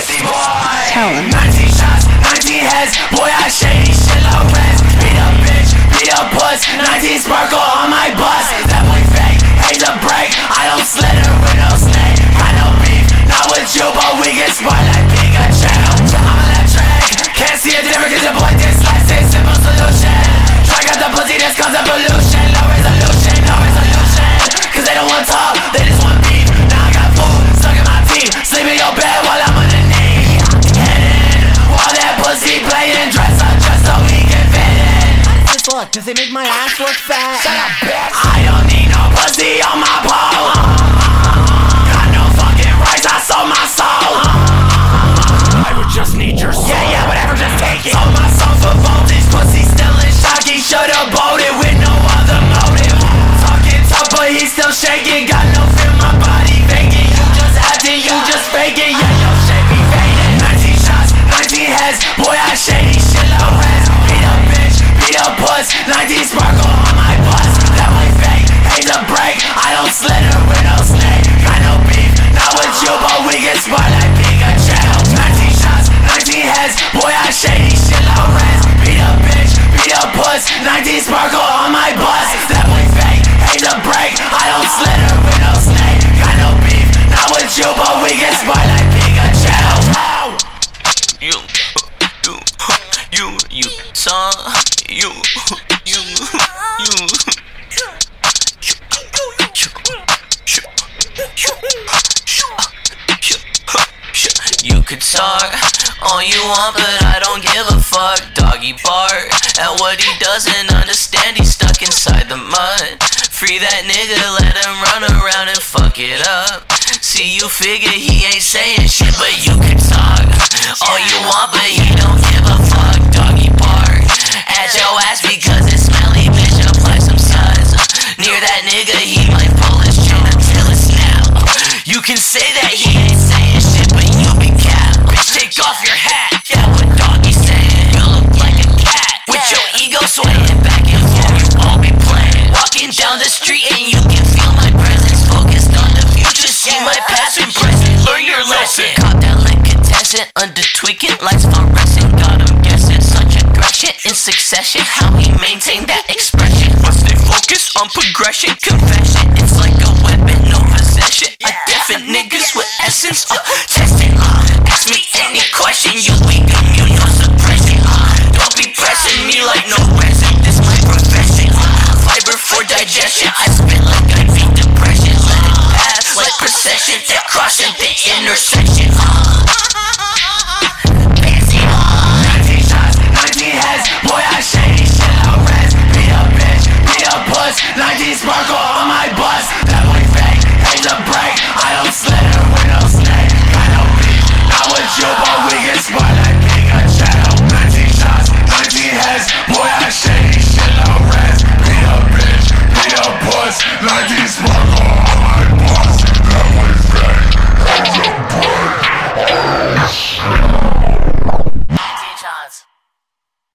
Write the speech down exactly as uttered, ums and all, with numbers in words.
pussy boy. Tell him. nineteen shots, nineteen heads. Boy, I shady shit low res. Beat up bitch, beat up puss. nineteen sparkle on my bus. That boy fake, hate to break. I don't slither with no snake. Got no beef, not with you, but we get smart like Pikachu. I'm electric, can't see a difference cause your boy dyslexic. Simple solution. Try got the pussy, this cause of pollution. No resolution, no resolution. Cause they don't want talk, they just want beef. Now I got food stuck in my teeth. Sleep in your bed while I'm on the knee. Get in, while that pussy playing. Dress up just so we can fit in. Look, does it make my ass look fat? Shut up, bitch. I don't need no pussy on my pole. Got no fucking rights, I sold my soul. I would just need your soul. Yeah, yeah, whatever, just take it. Sold my soul for voltage, pussy still in shock. He should've bolted with no other motive. Talking tough, but he's still shaking. Got no feel, my body faking. You just acting, you just faking. Yeah, your shit be fading. nineteen shots, nineteen heads. Boy, I shady shit low res. Beat up bitch, beat up puss. nineteen sparkle on my bus. That way fake, hate to break. I don't slither with no snake. Got no beef, not with you, but we get smart like Pikachu. nineteen shots, nineteen heads. Boy, I shady shit low res. Beat up bitch, beat up puss. nineteen sparkle on my bus. That way fake, hate to break. I don't slither with no snake. Got no beef, not with you, but we get smart like Pikachu. You, you, you, you, son, you, you, you. You could talk all you want, but I don't give a fuck. Doggy bark at what he doesn't understand. He's stuck inside the mud. Free that nigga, let him run around and fuck it up. See, you figure he ain't saying shit, but you can talk all you want, but he don't give a fuck. Doggy bark at your ass because it's smelly, bitch. Apply some suds near that nigga, he might pull his chin until it snap. You can say that he ain't saying shit, but you be cap. Bitch, take off your hat. Yeah, what doggy saying? You look like a cat with your ego swaying back and forth. You all be playing, walking down the street and you can feel my presence. Focused on the future, see my past and present. Learn your lesson. Caught that like contestant, under tweaking, lights fluorescent. Got him guessing, such aggression in succession. How he maintained that expression. Must stay focused on progression. Confession, it's like a weapon, no possession. I deafen niggas with essence. Uh, testing. Uh, ask me any question, you weak immune, no suppression. Uh, don't be pressing me like no resin. This my profession. Uh, fiber for digestion. I